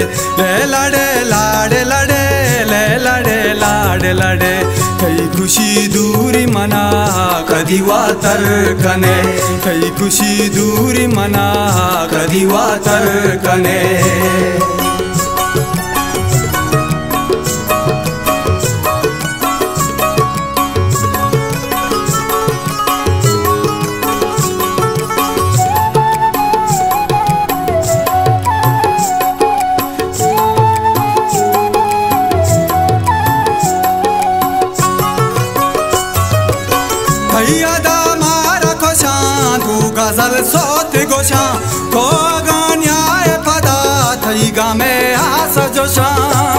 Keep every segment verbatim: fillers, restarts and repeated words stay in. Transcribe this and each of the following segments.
ले लड़े लाडे लड़े ले लड़े लाडे लड़े कई खुशी दूरी मना कधी वातर कने कई खुशी दूरी मना कधी वातर कने यादा मारा कोशा तू गजल सोत गोशा को गान्याय पदा थई गा में आस जोशा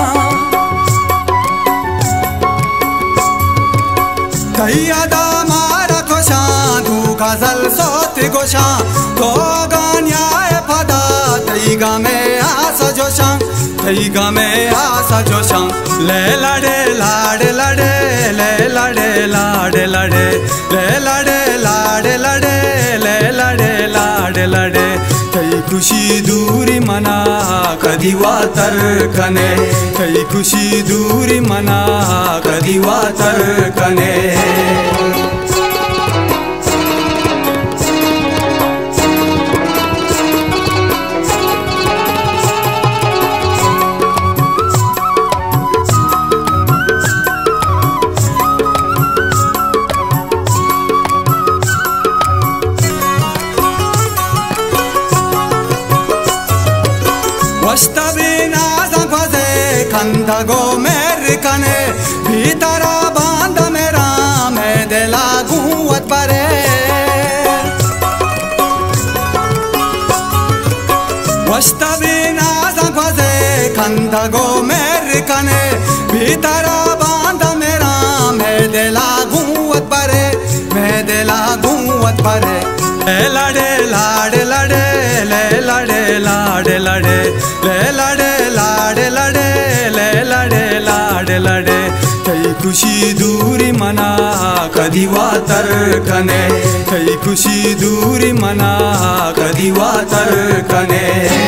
यादा मारा कोशा तू गजल सोत गोशा को गान्याय पदा थई गा में आस जोशा थई गा में आस जोशा ले लड़े लाडे लड़े ले लड़े लाडे लड़े ले लड़े लाडे लड़े ले लड़े लाडे लड़े कई खुशी दूरी मना कधी वातर कने कई खुशी दूरी मना कधी वातर कने वस्तबिना जंगजे कंदगो मेर कने भीतरा बांध मेरा मैं दिला गुवत परे वस्तबिना जंगजे कंदगो मेर कने भीतरा बांध मेरा मैं दिला गुवत परे मैं दिला गुवत परे ले लड़े लाडे लड़े ले लड़े लाडे लड़े ले लड़े लाडे लड़े ले लड़े लाडे लड़े कई खुशी दूरी मना कधी वातर कने कई खुशी दूरी मना कधी वातर कने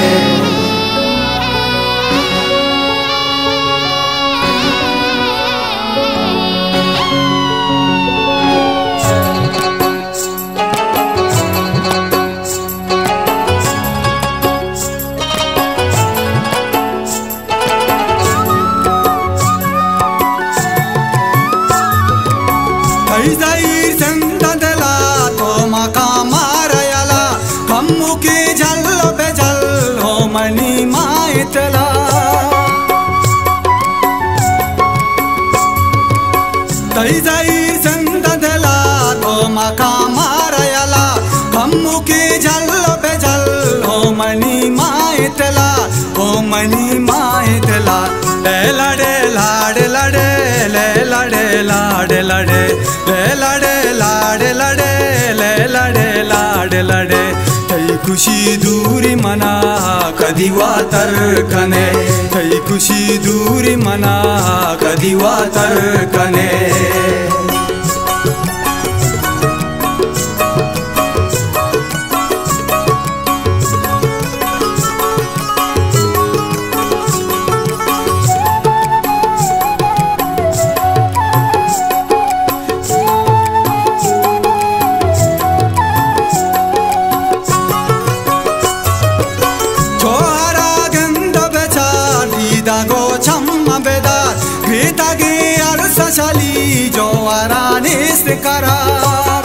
जाई संदला तो मका मारयला कम्मु की जल पे जल हो मनी माइतला तई जाई संदला तो मका मारयला कम्मु की जल पे जल हो मनी माइतला हो मनी माइतला ले लड़े लाडे लड़े ले लड़े लाडे लड़े ले लड़े लाडे लड़े ले लड़े लाडे लड़े कई खुशी दूरी मना कधी वातर कने कई खुशी दूरी मना कधी वातर कने शाली जो आरानिस करार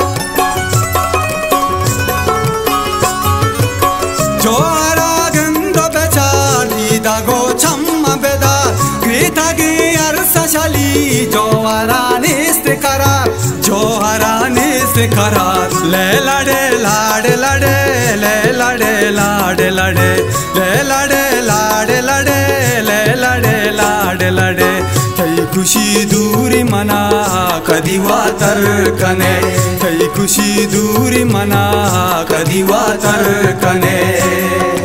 जो आरागंद बेचारी दागो छम्मा बेदार गीतागी अरसा शाली जो आरानिस करार जो आरानिस करार ले लड़े लाडे लड़े ले लड़े लाडे लड़े ले लड़े लाडे लड़े ले लड़े लाडे लड़े कई खुशी दूरी मना कधी वातर कने कई खुशी दूरी मना कधी वातर कने।